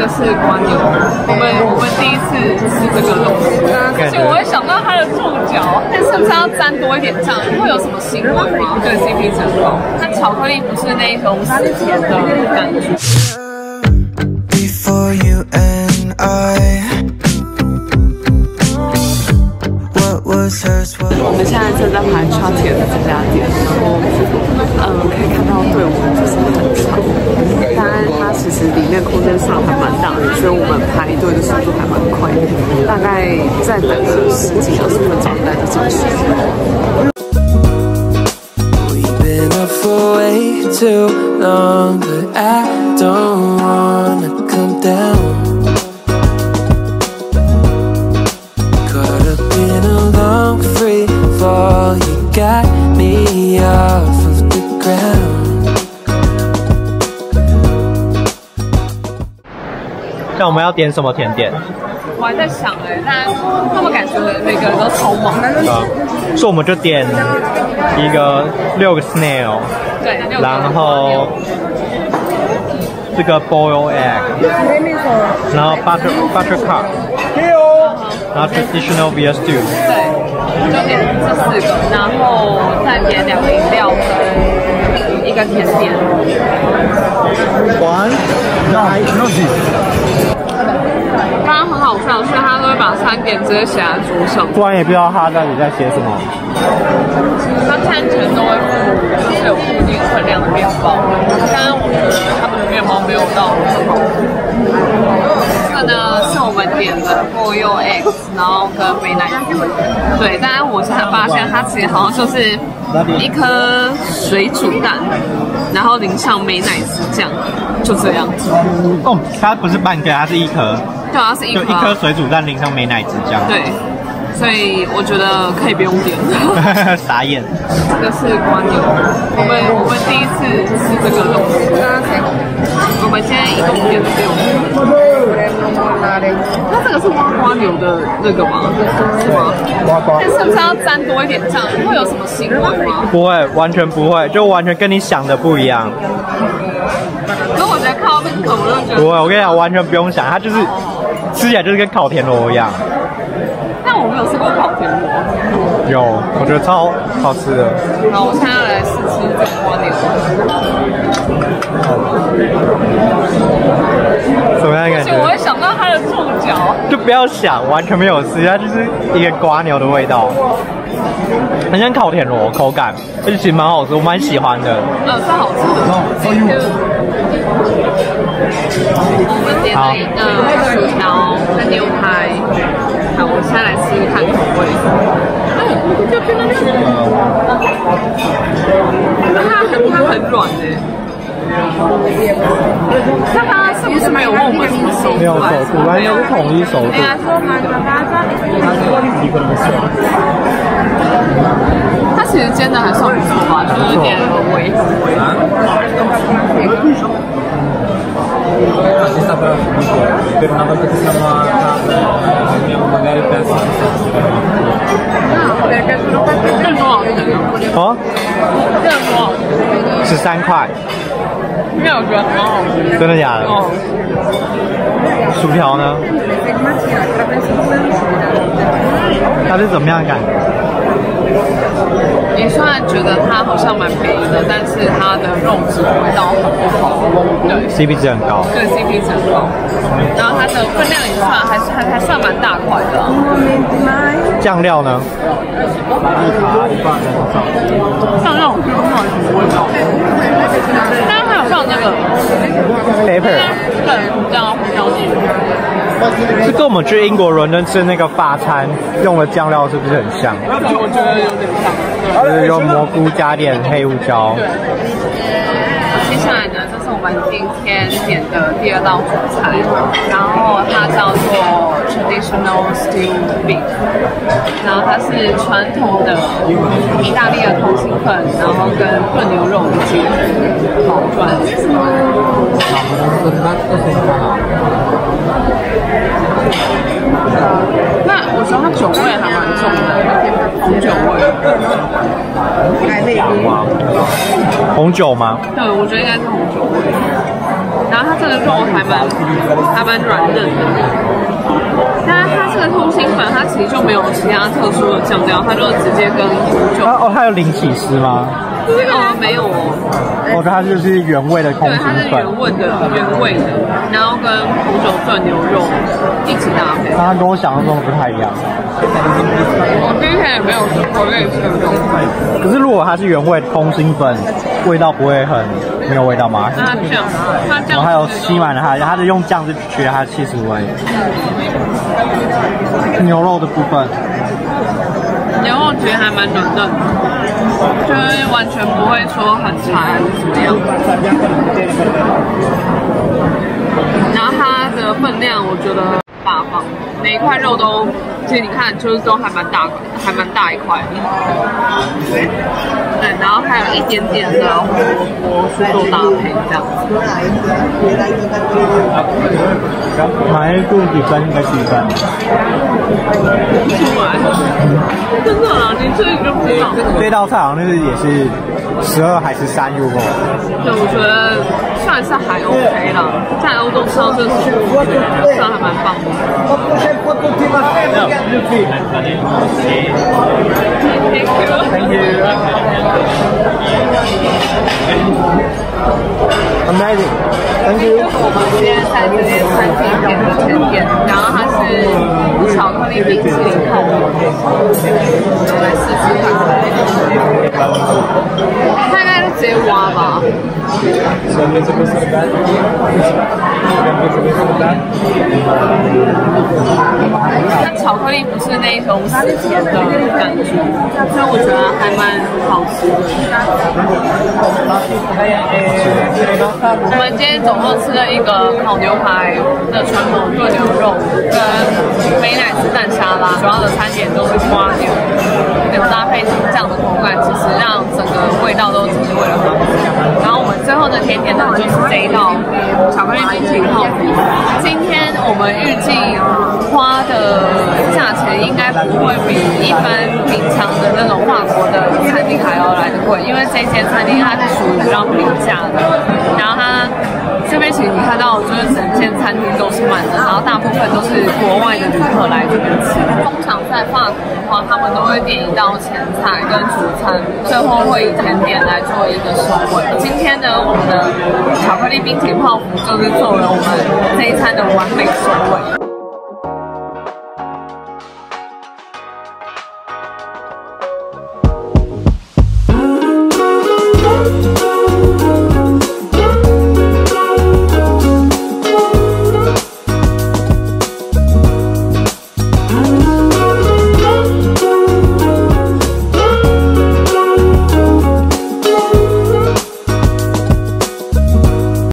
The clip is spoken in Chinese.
个是瓜牛，我们第一次吃这个东西，而且我会想到它的触角，但是不是要沾多一点酱？会有什么腥味吗？对 CP 值很高，它巧克力不是那一种死甜的感觉。 Before you and I, what was hers was. 我们现在正在排Chocolate的这家店，然后可以看到队伍就是很长，当然它其实里面空间上还蛮大的，所以我们排队的速度还蛮快的，大概再等个10几20分钟应该就进去。 We've been up for way too long, but I don't wanna come down. Caught up in a long free fall, you got me off of the ground. 像我们要点什么甜点？ 我还在想但他们感觉每个人都超猛。 所以我们就点一个6个 snail， 对， 然后这个 boiled egg， 然后 butter cup， 然后 traditional beer stew。 对，就点这4个，然后再点2个饮料跟一个甜点。 One, no this。 刚刚很好笑，所以他都会把餐点直接写在桌上， 不然也不知道他到底在写什么。 他餐前都会附，就是有固定分量的面包。刚刚我觉得他们的面包没有到很好。这个呢是我们点的 boiled eggs， 然后跟美乃滋。对，但是我现在发现它其实好像就是一颗水煮蛋，然后淋上美乃滋酱，就这样子。 哦，它不是半颗，它是一颗。 对啊，是一颗。 就一颗水煮蛋淋上美乃滋酱。 对。所以我觉得可以不用点。 傻眼。 这个是瓜牛，我们第一次吃这个东西。我们现在一共点了6个。那这个是挖瓜牛的那个吗？是吗？但是不是要沾多一点酱？会有什么腥味吗？ 不会，完全不会，就完全跟你想的不一样。 可是我觉得看到这个我就觉得不会，我跟你讲，完全不用想，它就是吃起来就是跟烤田螺一样。 但我没有吃过烤田螺。 有，我觉得超好吃的。 好，我现在要来试吃这个瓜牛。 什么样的感觉？ 而且我会想到它的触角。 就不要想，完全没有吃，它就是一个瓜牛的味道，很像烤田螺口感，而且其实蛮好吃，我蛮喜欢的。 是好吃的。我们点了一个薯条跟牛排。好，我现在来试试看口味。它很软那它是不是没有问我们什么熟度？ 没有熟度，完全是统一熟度。 它其实煎的还算不错吧，就是有点微。 哦，13块。 因为我觉得很好吃。 真的假的？哦。薯条呢？它是怎么样的感觉？ 你虽然觉得它好像蛮便宜的，但是它的肉质味道很不好。对 ，CP 值很高。 对 ，CP 值很高。然后它的分量也算还算蛮大块的。 酱料呢？ 酱料我不知道什么味道。但是它有放那个 pepper， 对，这样胡椒泥。 这跟我们去英国伦敦吃那个法餐用的酱料是不是很像？ 我觉得有点像， 就是用蘑菇加点黑胡椒。 对。接下来呢，这是我们今天点的第2道主菜，然后它叫做 traditional stewed beef， 然后它是传统的意大利的通心粉，然后跟炖牛肉的结合包出来的。那我觉得它酒味还蛮重的，红酒味。 红酒吗？ 对，我觉得应该是红酒味。 然后它这个肉还蛮软嫩的。但是它这个通心粉，它其实就没有其他特殊的酱料，它就直接跟红酒。 它有零起司吗？ 没有哦。 我觉得它就是原味的通心粉。 对，它是原味的，然后跟红酒炖牛肉一起搭配。 它跟我想象中的不太一样。 我之前也没有吃过类似的东西。 可是如果它是原味通心粉，味道不会很没有味道吗？ 它酱， 然后还有吸满了它是用酱去取它的起司味。牛肉的部分， 牛肉觉得还蛮嫩嫩的，就是完全不会说很柴还是怎么样。然后它的分量我觉得大方，每一块肉都，其实你看就是都还蛮大一块的。对，然后还有一点点的火锅蔬豆搭配这样子。 买度几分？应该几分？ 出来，真的啊！你这个就不知道。 这道菜好像也是12还是3 euro。 对，我觉得算是还 OK 啦，在欧洲吃到这个食物，我觉得算还蛮棒的。Thank you. Amazing. Thank you. 我们现在在这间餐厅点的甜点，然后它是巧克力冰淇淋泡芙，我来试试看。它应该是直接挖吧。它巧克力不是那种死甜的感觉，所以我觉得还蛮好吃的。我们今天总共吃了一个烤牛排的传统炖牛肉，跟美乃滋蛋沙拉，主要的餐点都是花牛搭配这样的口感，其实让整个味道都提味了很多。然后我们最后的甜点呢，就是这一道巧克力冰淇淋泡芙。今天我们预计花的价钱应该不会比一般平常的那种法国的餐厅还要来的贵，因为这间餐厅它是属于比较平价的，然后它这边其实你看到就是整间餐厅都是满的，然后大部分都是国外的旅客来这边吃。通常在法国的话，他们都会点一道前菜跟主餐，最后会以甜点来做一个收尾。今天呢，我们的巧克力冰淇淋泡芙就是作为我们这一餐的完美收尾。